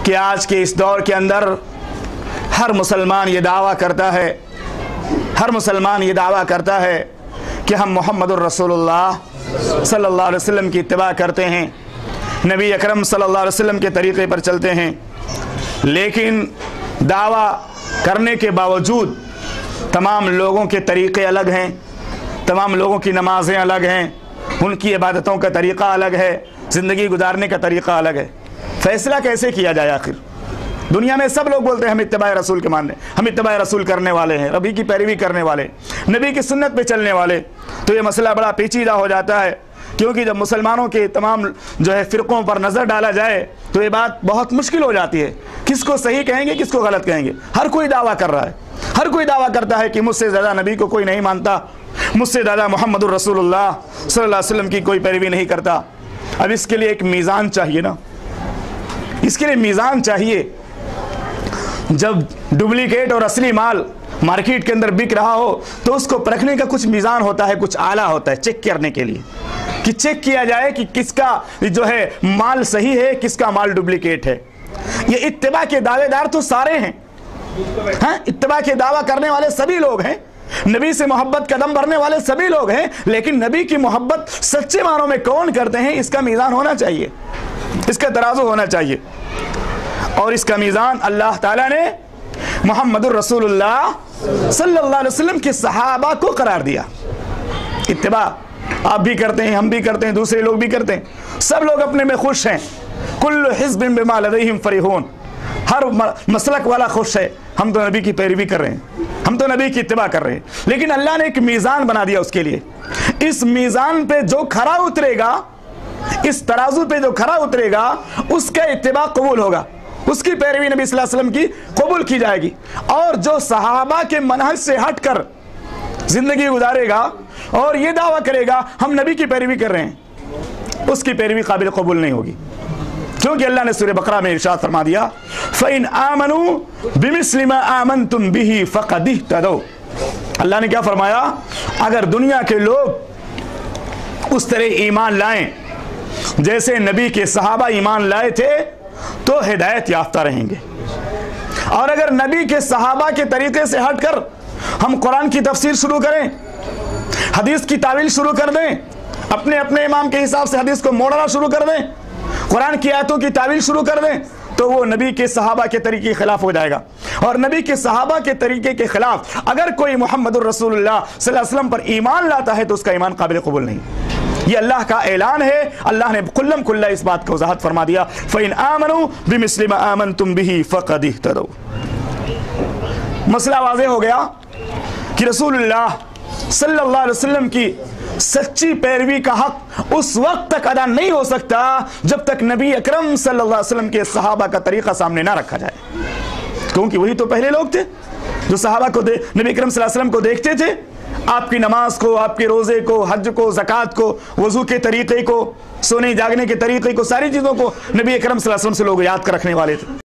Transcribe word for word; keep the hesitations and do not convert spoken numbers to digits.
کہ آج کے اس دور کے اندر ہر مسلمان یہ دعویٰ کرتا ہے ہر مسلمان یہ دعویٰ کرتا ہے کہ ہم محمد الرسول اللہ صلی اللہ علیہ وسلم کی اتباع کرتے ہیں، نبی اکرم صلی اللہ علیہ وسلم کے طریقے پر چلتے ہیں، لیکن دعویٰ کرنے کے باوجود تمام لوگوں کے طریقے الگ ہیں، تمام لوگوں کی نمازیں الگ ہیں، ان کی عبادتوں کا طریقہ الگ ہے، زندگی گزارنے کا طریقہ الگ ہے۔ فیصلہ کیسے کیا جائے؟ آخر دنیا میں سب لوگ بولتے ہیں ہم اتباع رسول کے ماننے، ہم اتباع رسول کرنے والے ہیں، نبی کی پیروی کرنے والے، نبی کی سنت پہ چلنے والے، تو یہ مسئلہ بڑا پیچیدہ ہو جاتا ہے، کیونکہ جب مسلمانوں کے تمام جو ہے فرقوں پر نظر ڈالا جائے تو یہ بات بہت مشکل ہو جاتی ہے، کس کو صحیح کہیں گے کس کو غلط کہیں گے۔ ہر کوئی دعویٰ کر رہا ہے، ہر کوئی دعویٰ کرتا ہے کہ مجھ سے زیادہ نبی کو کوئی نہیں مانتا، مجھ سے زیادہ محمد الرسول اللہ صلی اللہ علیہ وسلم کی کوئی پیروی نہیں کرتا۔ اب اس کے لیے ایک میزان چاہیے نا، اس کے لیے میزان چاہیے۔ جب ڈپلیکیٹ اور اصلی مال مارکیٹ کے اندر بک رہا ہو تو اس کو پرکھنے کا کچھ میزان ہوتا ہے، کچھ آلہ ہوتا ہے چیک کرنے کے لیے، کہ چیک کیا جائے کہ کس کا جو ہے مال صحیح ہے، کس کا مال ڈپلیکیٹ ہے۔ یہ اتباع کے دعوے دار تو سارے ہیں، ہاں اتباع کے دعویٰ کرنے والے سبھی لوگ ہیں، نبی سے محبت قدم بھرنے والے سبھی لوگ ہیں، لیکن نبی کی محبت سچے معنوں میں کون کرتے ہیں اس کا میزان ہونا چاہیے، اس کا ترازو ہونا چاہیے۔ اور اس کا میزان اللہ تعالیٰ نے محمد الرسول اللہ صلی اللہ علیہ وسلم کے صحابہ کو قرار دیا۔ اتباع آپ بھی کرتے ہیں، ہم بھی کرتے ہیں، دوسرے لوگ بھی کرتے ہیں، سب لوگ اپنے میں خوش ہیں۔ کل حزب بما لدیہم فرحون، ہر مسلک والا خوش ہے، ہم تو نبی کی پیروی کر رہے ہیں، ہم تو نبی کی اتباع کر رہے ہیں۔ لیکن اللہ نے ایک میزان بنا دیا اس کے لیے، اس میزان پہ جو کھرا اترے گا، اس ترازو پہ جو کھرا اترے گا اس کا اتباع قبول ہوگا، اس کی پیروی نبی صلی اللہ علیہ وسلم کی قبول کی جائے گی۔ اور جو صحابہ کے منہج سے ہٹ کر زندگی گزارے گا اور یہ دعویٰ کرے گا ہم نبی کی پیروی کر رہے ہیں، اس کی پیروی قابل قبول نہیں ہوگی، کیونکہ اللہ نے سورہ بقرہ میں ارشاد فرما دیا فَإِنْ آمَنُوا بِمِثْلِ مَا آمَنْتُمْ بِهِ فَقَدِ اهْتَدَوْا۔ اللہ نے کیا فرمایا؟ اگر دنیا کے لوگ اس طرح ایمان لائیں جیسے نبی کے صحابہ ایمان لائے تھے تو ہدایت یافتہ رہیں گے۔ اور اگر نبی کے صحابہ کے طریقے سے ہٹ کر ہم قرآن کی تفسیر شروع کریں، حدیث کی تعویل شروع کر دیں، اپنے اپنے امام کے حساب سے حدیث کو موڑنا شروع کر دیں، قرآن کی آیتوں کی تعویل شروع کر دیں، تو وہ نبی کے صحابہ کے طریقے کے خلاف ہو جائے گا۔ اور نبی کے صحابہ کے طریقے کے خلاف اگر کوئی محمد الرسول اللہ صلی اللہ علیہ وسلم پر ایمان لاتا ہے تو اس کا ایمان قابل قبول نہیں۔ یہ اللہ کا اعلان ہے، اللہ نے کلم کلہ اس بات کو وضاحت فرما دیا فَإِنْ آمَنُوا بِمِثْلِ مَا آمَنْتُمْ بِهِ فَقَدِ اهْتَدَوْا۔ مسئلہ واضح ہو گیا کہ رسول اللہ صلی اللہ علیہ وسلم کی سچی پیروی کا حق اس وقت تک ادا نہیں ہو سکتا جب تک نبی اکرم صلی اللہ علیہ وسلم کے صحابہ کا طریقہ سامنے نہ رکھا جائے، کیونکہ وہی تو پہلے لوگ تھے جو صحابہ کو دے نبی اکرم صلی اللہ علیہ وسلم کو دیکھتے تھے، آپ کی نماز کو، آپ کے روزے کو، حج کو، زکوٰۃ کو، وضو کے طریقے کو، سونے جاگنے کے طریقے کو، ساری چیزوں کو نبی اکرم صلی اللہ علیہ وسلم سے لوگ یاد کر رکھنے والے تھے۔